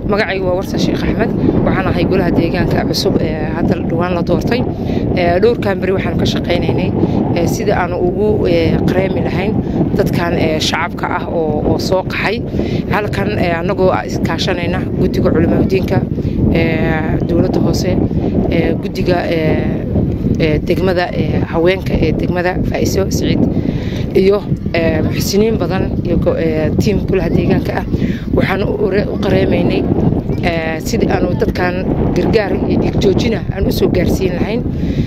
magacaygu waa warsan Sheekh Axmed waxaan ahay golaha deegaanka cusub hadda dhawaan la doortay dhowrkan bari waxaan ka shaqeynaynay sida aan ugu qareemi lahayn dadkan shacabka ah oo soo qaxay halkan anagoo iskaashanayna guddiga culimadiinka dawladda hoose guddiga degmada haweenka degmada Faiso Saciid iyo muxsiniin badan iyo team golaha deegaanka ah waxaan u qareemaynay sidii aanu dadkan gargaar iyo dhigjoojina aan u soo gaarsiin lahayn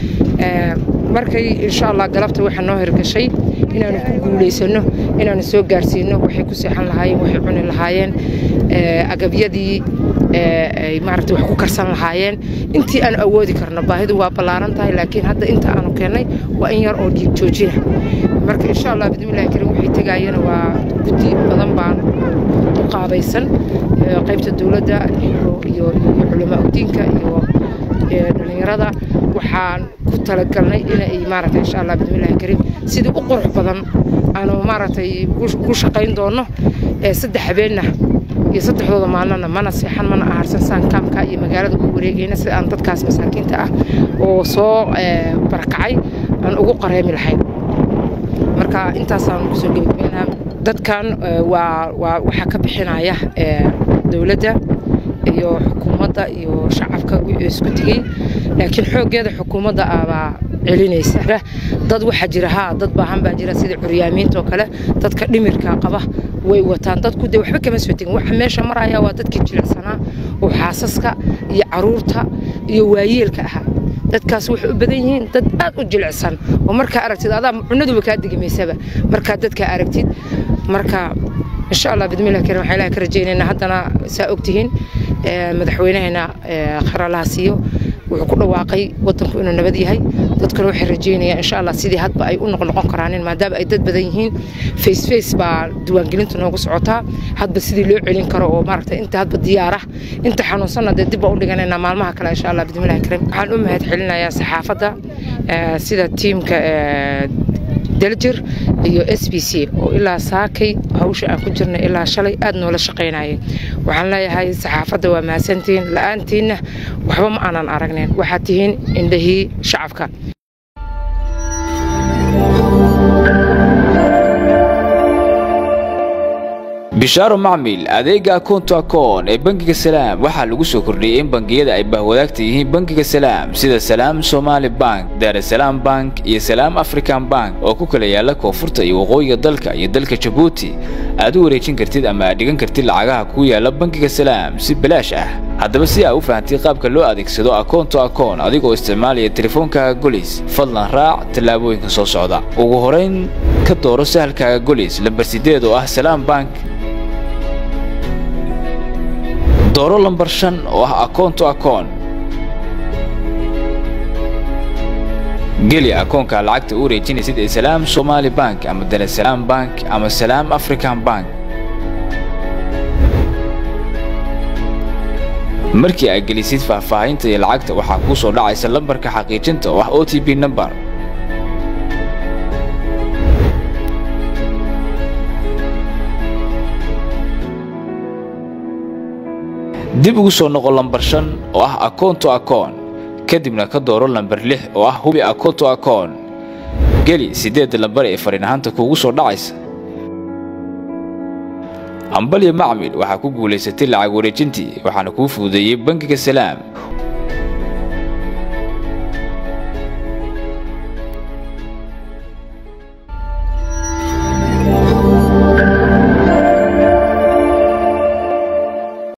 markay insha Allah galabta waxaan noo hirgashay inaanu ku guuleysano inaanu soo gaarsiino waxay ku seexan lahaayeen waxay cuni lahaayeen agabyadii ay maaragtay wax ku karsan lahaayeen intii aan awoodi karno baahidu waa balaaran tahay laakiin hadda inta aanu keenay waa in yar oo dhigjoojina marka insha Allah bidmillahi karim waxay tagayeen waa guddi badan baan qaabaysan qaybta dawladda iyo culimada diinka iyo dhalinyarada waxaan ku talagalnay inay maaragtay insha Allah bidmillahi karim sidii u qurux badan aanu maaragtay ku shaqeyn doono saddex habeenna iyo saddexdooda maalmana mana seexan mana aharsan saan kaamka iyo magaalada ugu wareegayna si aan dadkaas masaakiinta ah oo soo barakacay aan ugu qareemi lahayn marka intaasaan ku soo gabagabeynaa dadkan waxa ka bixinaya dawladda iyo xukuumadda iyo shacabka isku tigay laakiin xoogeeda xukuumadda aba celinaysa dad waxa jira dad baahan baa jira sida curyaamiinta oo kale dadka dhimirka qaba way wataan dadku de waxba kama soo tagin waxa meesha maraya waa dadkii jilicsanaa oo xaasaska iyo caruurta iyo waayeelka ah dadkaas waxay u badan yihiin dad aad u jilicsan oo marka aragtid adaa cunaduba ka digameysaba marka dadka aragtid marka insha Allah bidmillahi karim waxa ilaahay ka rajeynayna haddana saa ogtihiin madaxweynaheena qaralaha siiyo wuxuu ku dhawaaqay wadanku inuu nabad yahay dadkana waxay rajeynayaan insha Allah sidii hadba ay u noqon karaan maadaama ay dad badan yihiin face baa diiwaangelintu noogu socotaa hadba sidii loo celin karo oo maaragtay inta hadba diyaara inta xanuunsanna dib u dhiganayna maalmaha kale insha Allah bidmillahi karim waxaan u mahad celinayaa saxaafadda sida teamka Daljir iyo SBC oo ilaa saakay hawsha aan ku jirnay ilaa shalay aad noola shaqeynayay waxaan leeyahay saxaafadda waa mahadsantiin la'aantiina waxba ma aanan aragnayn waxa tihiin indhahii shacabka bishaaro macmiil adeega akoonto akoon ee bangiga salaam waxa lagu soo kordhiyay in bangiyada ay bahwadaagta yihiin bangiga salaam sida Salaam Somali Bank, Dar es Salaam Bank iyo Salaam African Bank oo ku kala yaala koonfurta iyo waqooyiga dalka iyo dalka Djibouti aad u wareejin kartid ama dhigan kartid lacagaha ku yaala bangiga salaam si bilaash ah haddaba si aad u fahantii qaabka loo adeegsado akoonto akoon adigoo isticmaalaya teleefoonkaaga Golis fadlan raac talaabooyinka soo socda ugu horeyn ka dooro sahalkaaga Golis lambar 8 oo ah Salaam Bank dooro lambar 5 oo ah akoonto akoon geli akoonka lacagta u wareejinaysid ee Salaam Somali Bank ama Dar es Salaam Bank ama Salaam African Bank markii aad gelisid faahfaahinta iyo lacagta waxa ku soo dhacaysa lambarka xaqiijinta oo ah OTP number dib ugu soo noqo lambar 5 oo ah akoonto akoon kadibna ka dooro lambar 6 oo ah hubi akoonto akoon geli 8 lambar ee fariinahanta kuugu soo dhacaysa ambaliya macmiil waxa ku guuleysatay lacag wareejintii waxaana kuu fududeeyay bangiga salaam